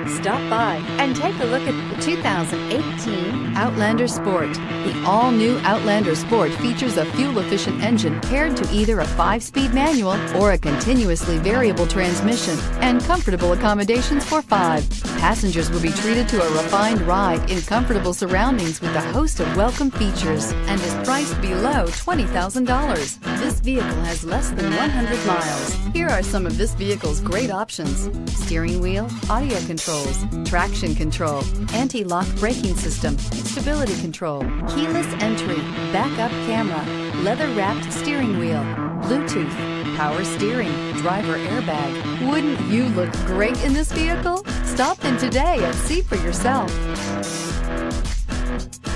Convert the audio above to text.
Stop by and take a look at the 2018 Outlander Sport. The all-new Outlander Sport features a fuel-efficient engine paired to either a 5-speed manual or a continuously variable transmission and comfortable accommodations for 5. Passengers will be treated to a refined ride in comfortable surroundings with a host of welcome features and is priced below $20,000. This vehicle has less than 100 miles. Here are some of this vehicle's great options: steering wheel audio controls, traction control, anti-lock braking system, stability control, keyless entry, backup camera, leather-wrapped steering wheel, Bluetooth, power steering, driver airbag. Wouldn't you look great in this vehicle? Stop in today and see for yourself.